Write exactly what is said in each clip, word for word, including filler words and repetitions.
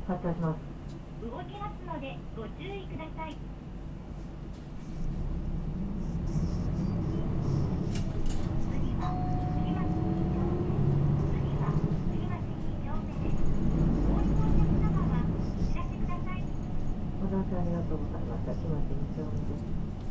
発車します。 動きますのでご注意ください。次は次は次は次はに丁目です。お降りのお客様はお知らせください。 ご乗車ありがとうございました。木町に丁目です。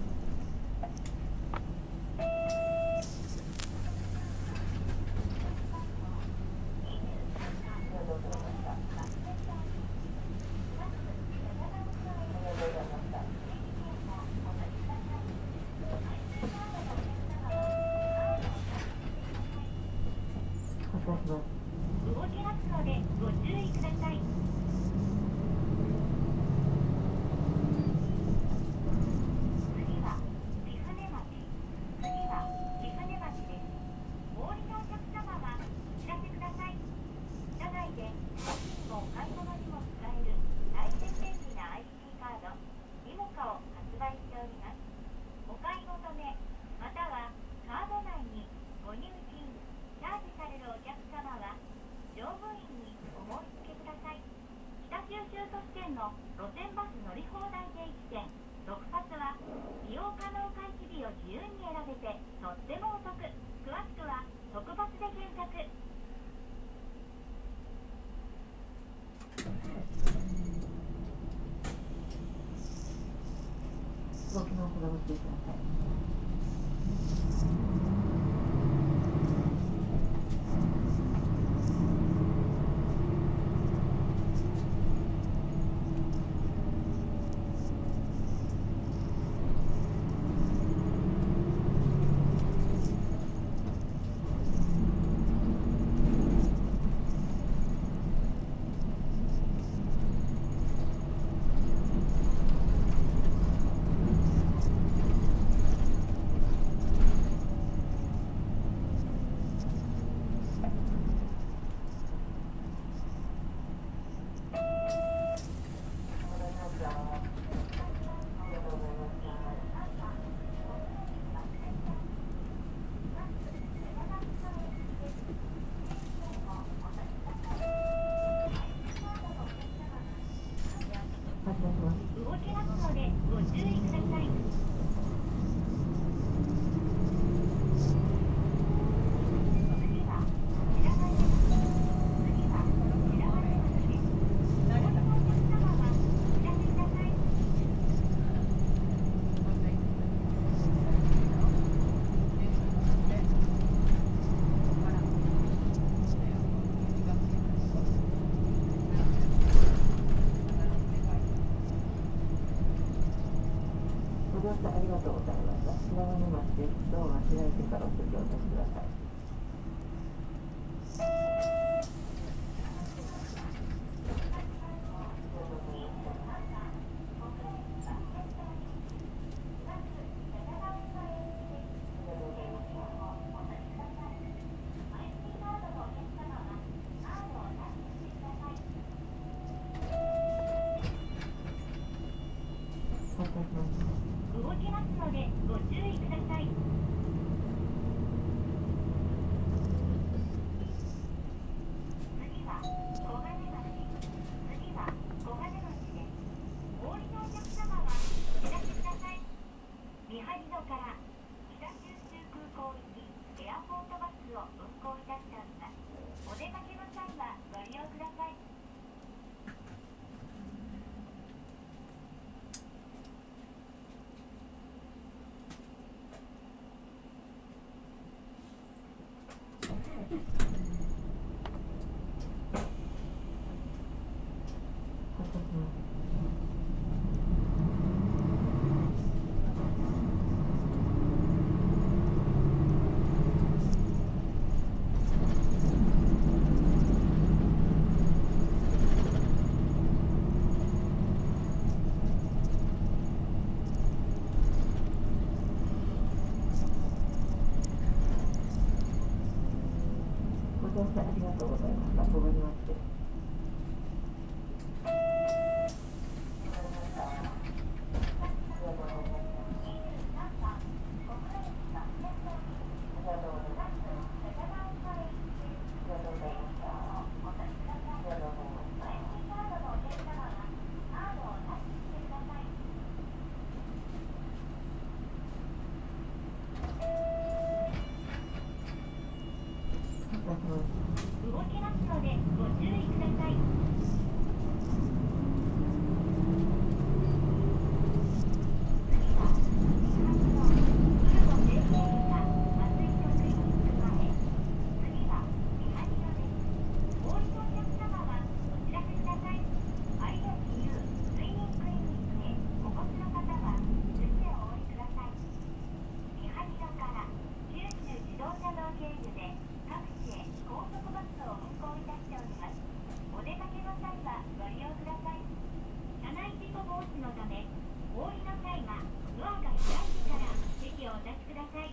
発車します。 動きますのでご注意ください。次は貴船町。次は貴船町です。お降りのお客様はお知らせください。車内で商品をお買い物にも使える大変便利な アイシー カードイモカを発売しております。お買い求めまたはカード内にご入金チャージされるお客様は乗務員にお申し付けください。北九州都市圏の路線バス乗り放題定期券ろくパスは利用可能開始日を自由に選べてとってもお得。詳しくは特バスで検索。 動きのほどご注意ください。発車します。 動きますのでご注意ください。次は白金町。次は白金町です。お降りのお客様はお知らせください。 ご乗車ありがとうございました。白金町です。ドアが開いてからお席をお立ちください。発車します。 動きますのでご注意ください。次は小金町。次は小金町です。お降りのお客様はお知らせください。三針戸から北九州空港行きエアポートバスを運行いたしております。お出かけの際はご利用ください。 発車します。ご乗車ありがとうございました。小金町です。 たします。 動きますのでご注意ください。次は三橋の古の製品が松井局に行く前。次は三橋です。お降りのお客様はお知らせください。有吉優睡眠クリニックへお越しの方は順でお降りください。三橋から九州自動車道経由で各地へ高速バスを運行いたしております。お出かけの際はご利用ください。車内事故防止のため、お降りの際はドアが開いてから席をお立ちください。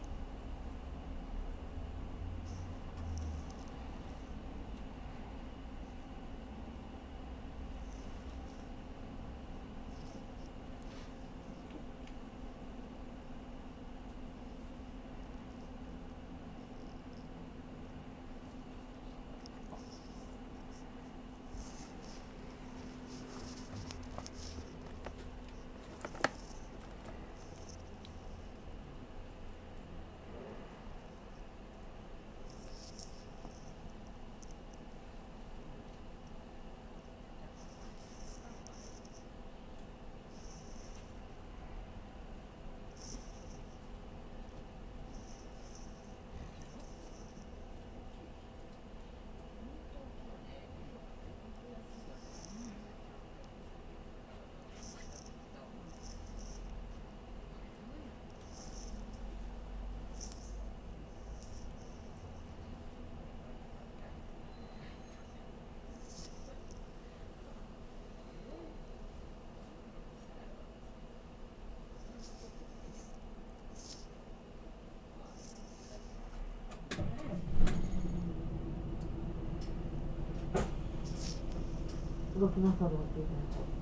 動きますのでお待ちください。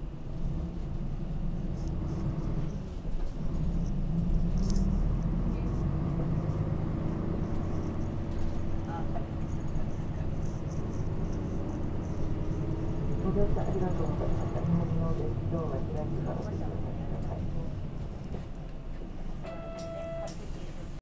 ご乗車ありがとうございます。